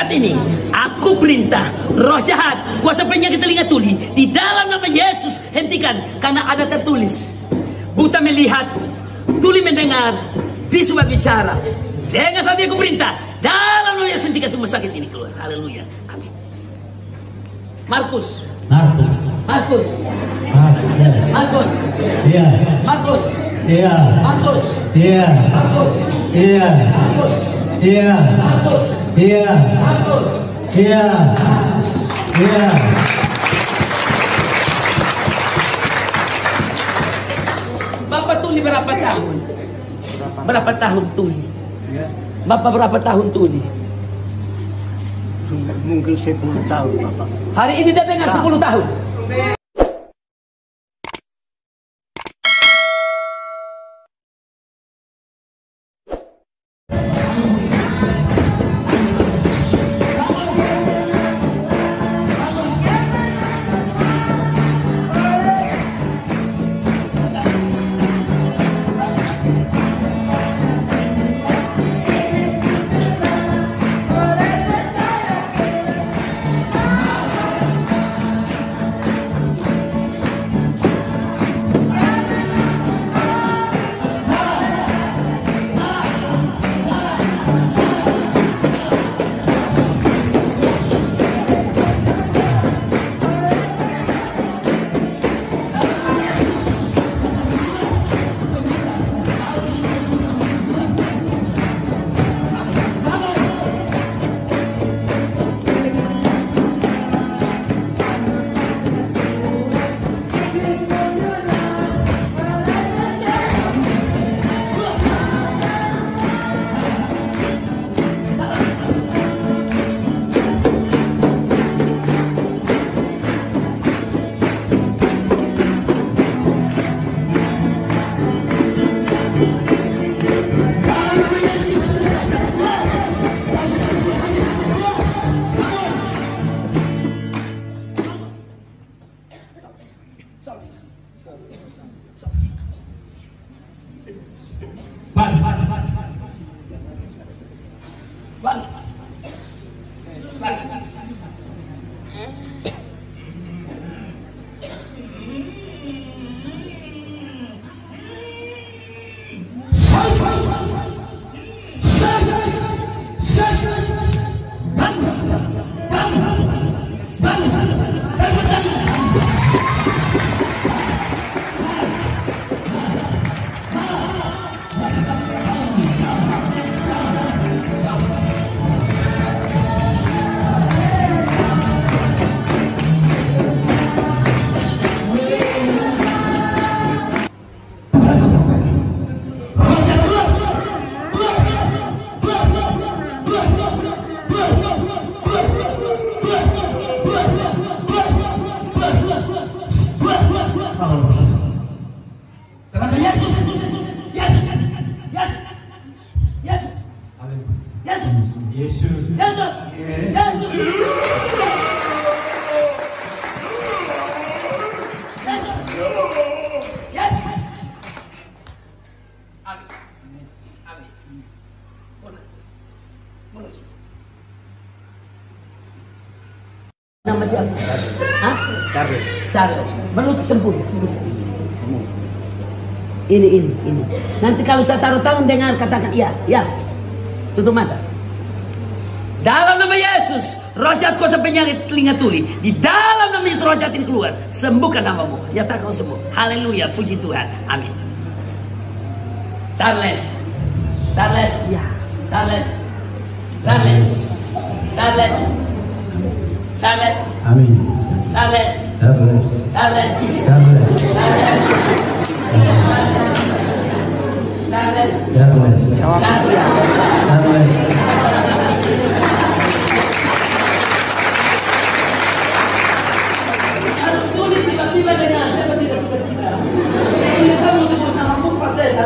saat ini aku perintah roh jahat, kuasa penyakit telinga tuli, di dalam nama Yesus hentikan, karena ada tertulis, buta melihat, tuli mendengar, bisu berbicara. Dengan saat ini aku perintah, dalam nama Yesus hentikan semua sakit ini keluar. Haleluya. Amin. Markus. Iya. Markus. Iya. Markus. Iya. Markus. Iya. Markus. Iya. Markus. Iya. Markus. Iya. Iya. Bapak tuli berapa tahun? Berapa tahun tuli? Bapak berapa tahun tuli? Mungkin 10 tahun, Bapak. Hari ini dia dengar 10 tahun. Nama siapa? Hah? Charles. Menurut sembuh. Ini. Nanti kalau saya taruh tangan dengar katakan iya. Tutup mata. Dalam nama Yesus, roh jahat kuasa penyakit telinga tuli, di dalam nama Yesus roh jahat ini keluar. Sembuhkan namamu. Nyatakan kau sembuh. Haleluya, puji Tuhan. Amin. Charles. Ya. Charles. Amin. Charles. Jawab. Tulis tiba-tiba dengan saya tidak suka-suka. Ini saya mau sebut nama pun saya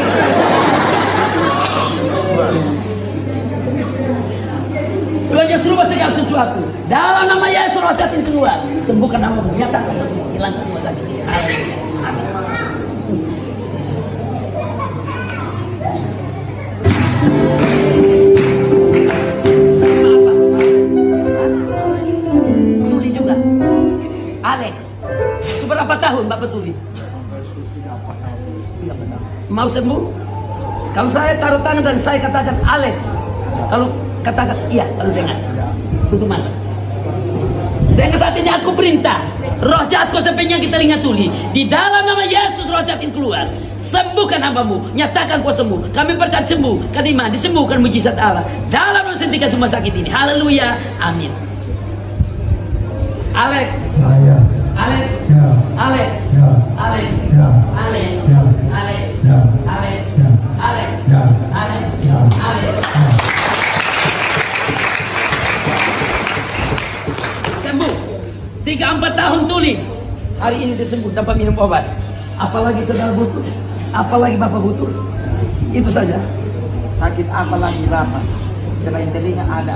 Tuhan Yesus rubah segala sesuatu. Dalam nama Yesus roh jahat ini keluar. Sembuhkan namamu. Nyatakan semua. Hilangkan semua sakit. Haleluya. Amin. tahun Bapak Tuli? Mau sembuh? Kalau saya taruh tangan dan saya katakan Alex, kalau katakan iya, kalau dengar, tutup mata. Dengan saat ini aku perintah roh jahat kuasa penyakit telinga tuli, di dalam nama Yesus roh jahat ini keluar. Sembuhkan hambamu, nyatakan kuasamu. Kami percaya sembuh, terima, disembuhkan mujizat Allah dalam nama sentikan semua sakit ini. Haleluya, amin. Alex, Alex, Alex, Alex, Alex, Alex, Alex, Alex, Alex, Alex. Sembuh. 3-4 tahun tuli. Hari ini dia sembuh tanpa minum obat. Apalagi saudara butuh? Apalagi Bapak butuh? Itu saja. Sakit apa lagi Bapak? Selain telinga ada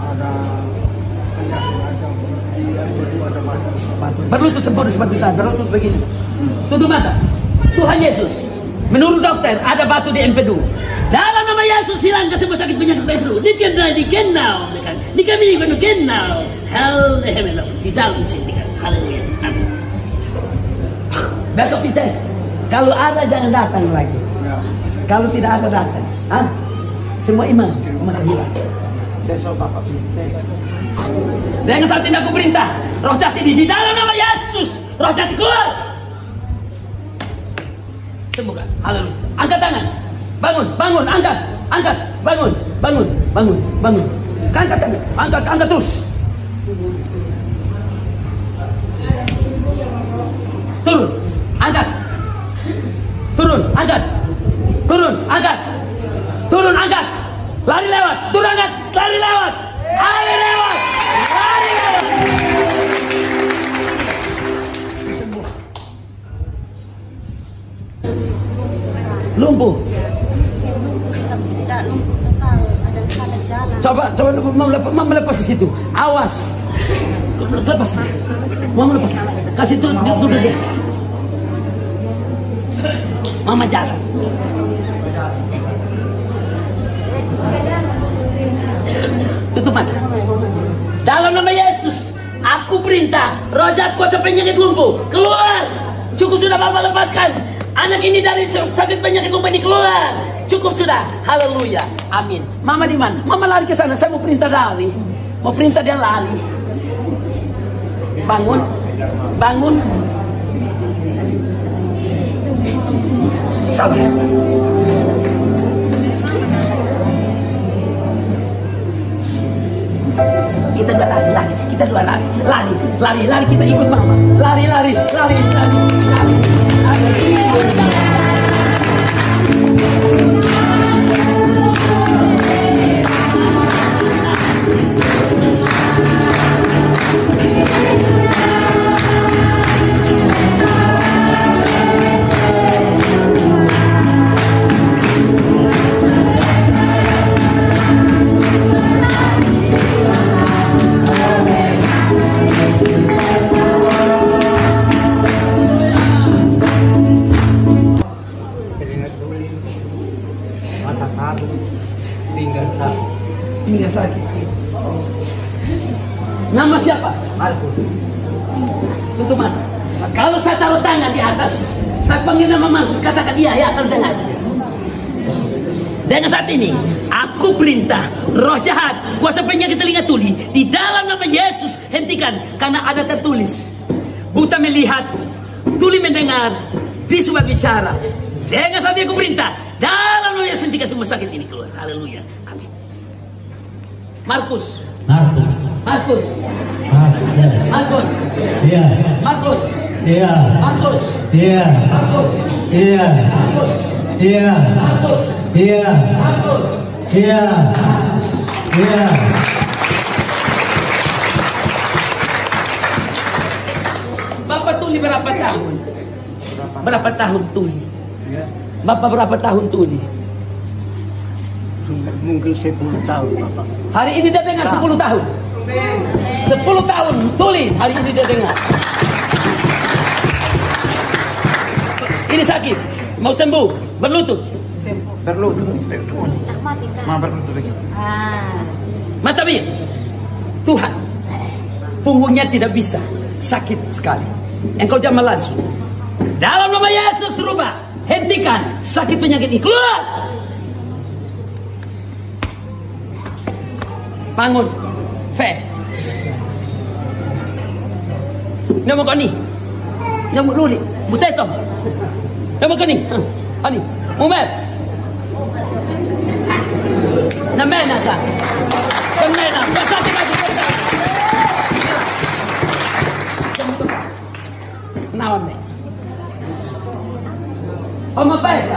berlutut seperti tadi, berlutut begini. Tutup mata. Tuhan Yesus, menurut dokter ada batu di empedu. Dalam nama Yesus hilangkan semua sakit penyakit empedu. Dikenal. Hell, di dalam sini. Haleluya. Amin. Besok dicek. Kalau ada jangan datang lagi. Kalau tidak ada datang. Semua iman hilang. besok Bapak cek. Dengan saat ini aku perintah roh jahat ini di dalam nama Yesus, roh jahat keluar. Sembuhkan. Haleluya. Angkat tangan. Bangun, angkat, bangun. Angkat tangan, angkat terus. Turun, angkat. Turun, angkat. Lari lewat, turun angkat, lari lewat. Lumpuh. Tidak lumpuh total, ada jalan. Coba melepas di situ. Awas. Lepas. Mama lepas. Kasih duduk dia. Mama jalan. Tutup mata. Dalam nama Yesus, aku perintah roh jahat kuasa penyakit lumpuh keluar. Cukup sudah, Bapak lepaskan anak ini dari sakit penyakit lumpuh ini, keluar. Cukup sudah. Haleluya. Amin. Mama di mana? Mama lari ke sana. Saya mau perintah lari. Mau perintah dia lari. Bangun. Sabar. Kita dua lari, kita ikut mama. Lari. Pinggang sakit. Nama siapa? Markus. Tutup mata. Kalau saya taruh tangan di atas, saya panggil nama Markus, katakan iya, ya akan dengar. Dengan saat ini, aku perintah roh jahat, kuasa penyakit telinga tuli, di dalam nama Yesus hentikan, karena ada tertulis. Buta melihat, tuli mendengar, bisu berbicara. Dengan saat ini aku perintah, dalam nama Yesus hentikan semua sakit ini keluar. Haleluya. Amin. Markus. Bapak tuli berapa tahun? Berapa tahun tuli? Bapak berapa tahun tuli? Mungkin 10 tahun Bapak. Hari ini dia dengar 10 tahun. 10 tahun tuli, hari ini dia dengar. Ini sakit, mau sembuh, berlutut. Berlutut lagi. Mata bir. Tuhan, punggungnya tidak bisa, sakit sekali. Engkau jamah langsung. Dalam nama Yesus rubah. Hentikan sakit penyakit ini. Keluar. Bangun. Fe. Nama kau ni. Nyamuk luli. Butetong. Nama kau ni. Ani. Umar. Namena ka. Namena. Sakit lagi. Nawan deh. Oma Fe.